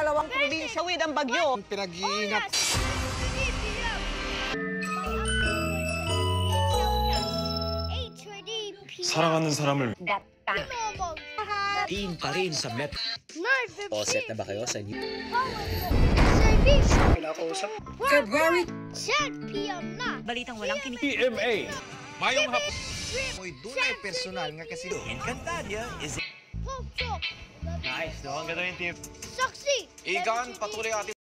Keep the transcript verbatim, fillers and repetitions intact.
dalawang probinsya with ang bagyo. Pinag-iingat. 사랑하는 사람을 Team pa rin sa Met. O, set na ba kayo sa inyo? Pinakausap. February ten p m na. Balitang walang kinig. P M A. Mayong hapon. Mo'y dunay personal nga kasi do. Encantadia is Pop Talk. Nice, no? Ang ganda yung team. Saksi. Igan, patuloy atin.